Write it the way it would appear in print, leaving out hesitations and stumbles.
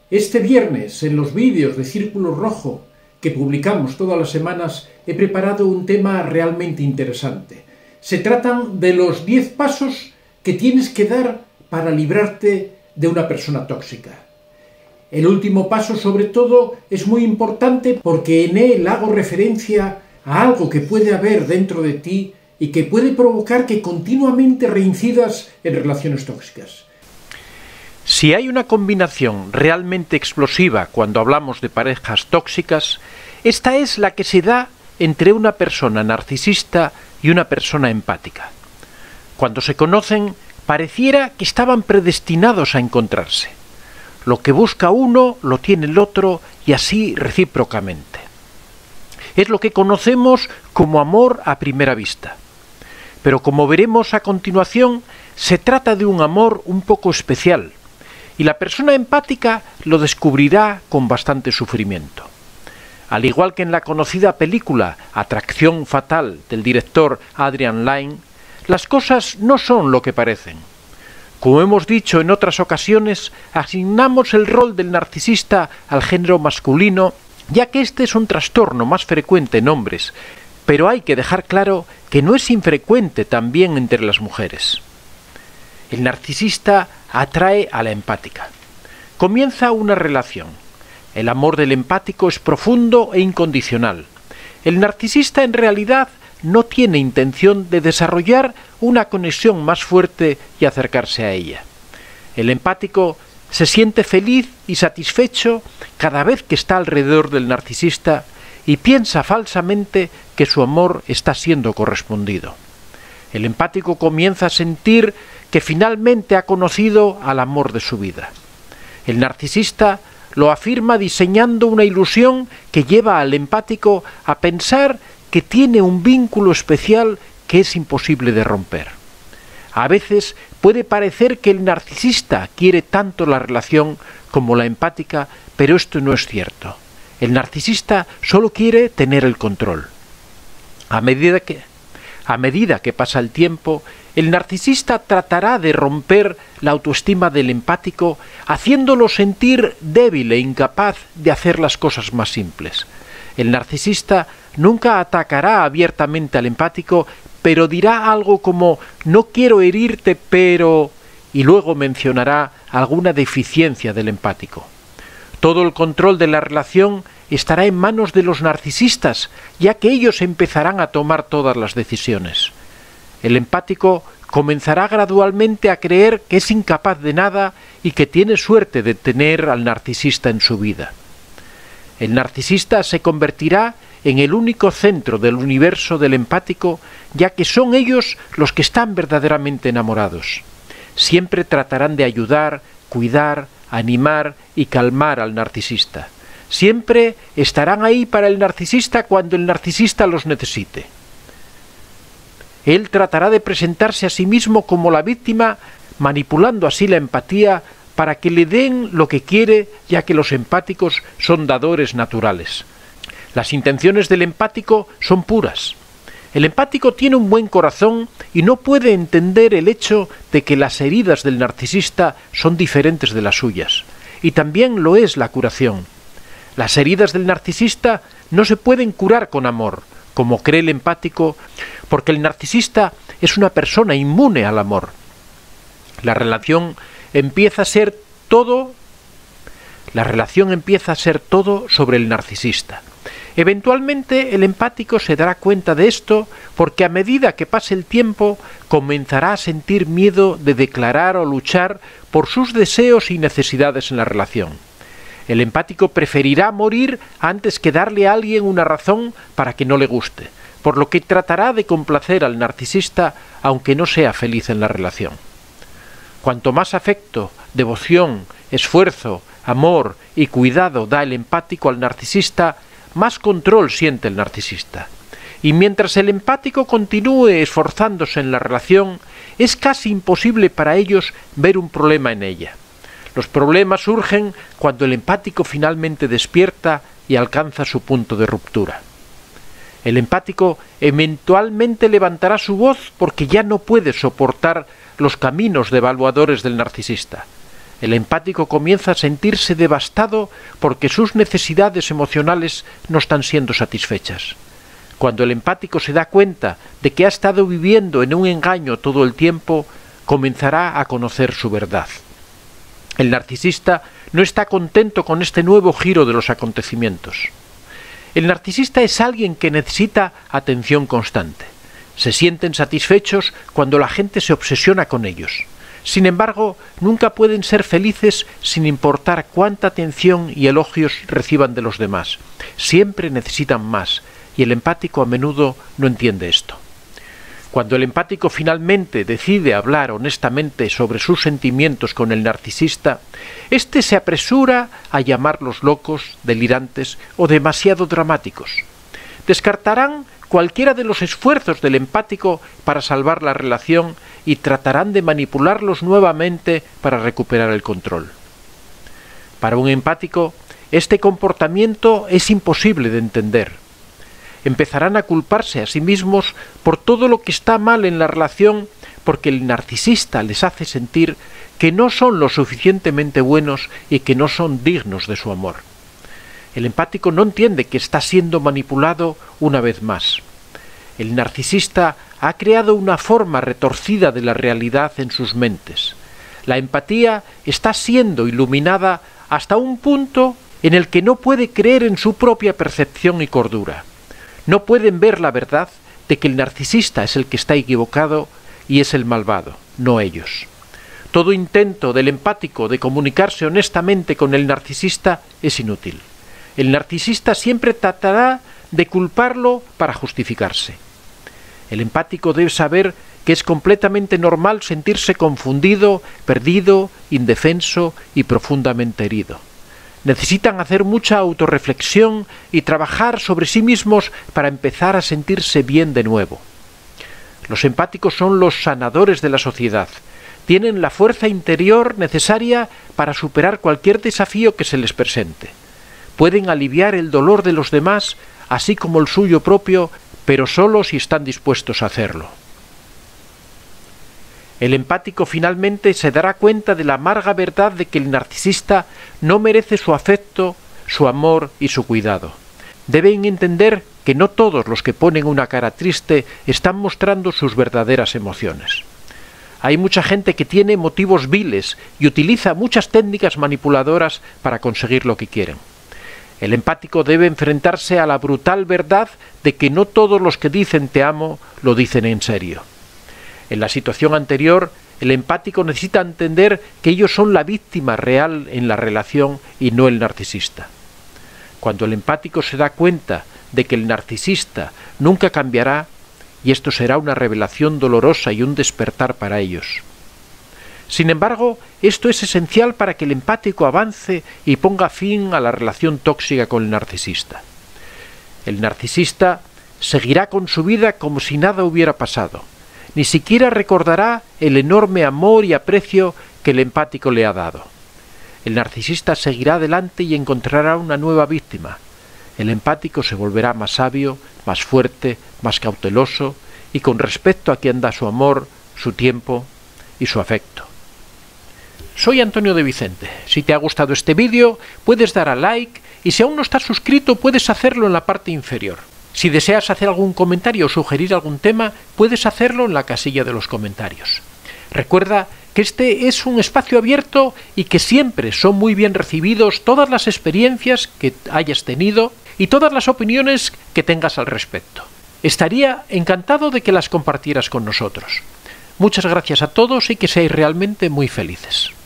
Este viernes, en los vídeos de Círculo Rojo que publicamos todas las semanas, he preparado un tema realmente interesante. Se tratan de los 10 pasos que tienes que dar para librarte de una persona tóxica. El último paso, sobre todo, es muy importante porque en él hago referencia a algo que puede haber dentro de ti y que puede provocar que continuamente reincidas en relaciones tóxicas. Si hay una combinación realmente explosiva cuando hablamos de parejas tóxicas, esta es la que se da entre una persona narcisista y una persona empática. Cuando se conocen, pareciera que estaban predestinados a encontrarse. Lo que busca uno lo tiene el otro y así recíprocamente. Es lo que conocemos como amor a primera vista. Pero como veremos a continuación, se trata de un amor un poco especial, y la persona empática lo descubrirá con bastante sufrimiento. Al igual que en la conocida película Atracción Fatal del director Adrian Lyne, las cosas no son lo que parecen. Como hemos dicho en otras ocasiones, asignamos el rol del narcisista al género masculino, ya que este es un trastorno más frecuente en hombres, pero hay que dejar claro que no es infrecuente también entre las mujeres. El narcisista atrae a la empática. Comienza una relación. El amor del empático es profundo e incondicional. El narcisista en realidad no tiene intención de desarrollar una conexión más fuerte y acercarse a ella. El empático se siente feliz y satisfecho cada vez que está alrededor del narcisista y piensa falsamente que su amor está siendo correspondido. El empático comienza a sentir que finalmente ha conocido al amor de su vida. El narcisista lo afirma diseñando una ilusión que lleva al empático a pensar que tiene un vínculo especial que es imposible de romper. A veces puede parecer que el narcisista quiere tanto la relación como la empática, pero esto no es cierto. El narcisista solo quiere tener el control. A medida que pasa el tiempo, el narcisista tratará de romper la autoestima del empático, haciéndolo sentir débil e incapaz de hacer las cosas más simples. El narcisista nunca atacará abiertamente al empático, pero dirá algo como «no quiero herirte, pero...» y luego mencionará alguna deficiencia del empático. Todo el control de la relación estará en manos de los narcisistas, ya que ellos empezarán a tomar todas las decisiones. El empático comenzará gradualmente a creer que es incapaz de nada y que tiene suerte de tener al narcisista en su vida. El narcisista se convertirá en el único centro del universo del empático, ya que son ellos los que están verdaderamente enamorados. Siempre tratarán de ayudar, cuidar, animar y calmar al narcisista. Siempre estarán ahí para el narcisista cuando el narcisista los necesite. Él tratará de presentarse a sí mismo como la víctima, manipulando así la empatía para que le den lo que quiere, ya que los empáticos son dadores naturales. Las intenciones del empático son puras. El empático tiene un buen corazón y no puede entender el hecho de que las heridas del narcisista son diferentes de las suyas. Y también lo es la curación. Las heridas del narcisista no se pueden curar con amor, como cree el empático, porque el narcisista es una persona inmune al amor. La relación empieza a ser todo sobre el narcisista. Eventualmente el empático se dará cuenta de esto porque a medida que pase el tiempo comenzará a sentir miedo de declarar o luchar por sus deseos y necesidades en la relación. El empático preferirá morir antes que darle a alguien una razón para que no le guste, por lo que tratará de complacer al narcisista aunque no sea feliz en la relación. Cuanto más afecto, devoción, esfuerzo, amor y cuidado da el empático al narcisista, más control siente el narcisista. Y mientras el empático continúe esforzándose en la relación, es casi imposible para ellos ver un problema en ella. Los problemas surgen cuando el empático finalmente despierta y alcanza su punto de ruptura. El empático eventualmente levantará su voz porque ya no puede soportar los caminos devaluadores del narcisista. El empático comienza a sentirse devastado porque sus necesidades emocionales no están siendo satisfechas. Cuando el empático se da cuenta de que ha estado viviendo en un engaño todo el tiempo, comenzará a conocer su verdad. El narcisista no está contento con este nuevo giro de los acontecimientos. El narcisista es alguien que necesita atención constante. Se sienten satisfechos cuando la gente se obsesiona con ellos. Sin embargo, nunca pueden ser felices sin importar cuánta atención y elogios reciban de los demás. Siempre necesitan más, y el empático a menudo no entiende esto. Cuando el empático finalmente decide hablar honestamente sobre sus sentimientos con el narcisista, éste se apresura a llamarlos locos, delirantes o demasiado dramáticos. Descartarán cualquiera de los esfuerzos del empático para salvar la relación y tratarán de manipularlos nuevamente para recuperar el control. Para un empático, este comportamiento es imposible de entender. Empezarán a culparse a sí mismos por todo lo que está mal en la relación porque el narcisista les hace sentir que no son lo suficientemente buenos y que no son dignos de su amor. El empático no entiende que está siendo manipulado una vez más. El narcisista ha creado una forma retorcida de la realidad en sus mentes. La empatía está siendo iluminada hasta un punto en el que no puede creer en su propia percepción y cordura. No pueden ver la verdad de que el narcisista es el que está equivocado y es el malvado, no ellos. Todo intento del empático de comunicarse honestamente con el narcisista es inútil. El narcisista siempre tratará de culparlo para justificarse. El empático debe saber que es completamente normal sentirse confundido, perdido, indefenso y profundamente herido. Necesitan hacer mucha autorreflexión y trabajar sobre sí mismos para empezar a sentirse bien de nuevo. Los empáticos son los sanadores de la sociedad. Tienen la fuerza interior necesaria para superar cualquier desafío que se les presente. Pueden aliviar el dolor de los demás, así como el suyo propio, pero solo si están dispuestos a hacerlo. El empático finalmente se dará cuenta de la amarga verdad de que el narcisista no merece su afecto, su amor y su cuidado. Deben entender que no todos los que ponen una cara triste están mostrando sus verdaderas emociones. Hay mucha gente que tiene motivos viles y utiliza muchas técnicas manipuladoras para conseguir lo que quieren. El empático debe enfrentarse a la brutal verdad de que no todos los que dicen te amo lo dicen en serio. En la situación anterior, el empático necesita entender que ellos son la víctima real en la relación y no el narcisista. Cuando el empático se da cuenta de que el narcisista nunca cambiará, y esto será una revelación dolorosa y un despertar para ellos. Sin embargo, esto es esencial para que el empático avance y ponga fin a la relación tóxica con el narcisista. El narcisista seguirá con su vida como si nada hubiera pasado. Ni siquiera recordará el enorme amor y aprecio que el empático le ha dado. El narcisista seguirá adelante y encontrará una nueva víctima. El empático se volverá más sabio, más fuerte, más cauteloso y con respecto a quien da su amor, su tiempo y su afecto. Soy Antonio de Vicente. Si te ha gustado este vídeo, puedes dar a like y si aún no estás suscrito, puedes hacerlo en la parte inferior. Si deseas hacer algún comentario o sugerir algún tema, puedes hacerlo en la casilla de los comentarios. Recuerda que este es un espacio abierto y que siempre son muy bien recibidos todas las experiencias que hayas tenido y todas las opiniones que tengas al respecto. Estaría encantado de que las compartieras con nosotros. Muchas gracias a todos y que seáis realmente muy felices.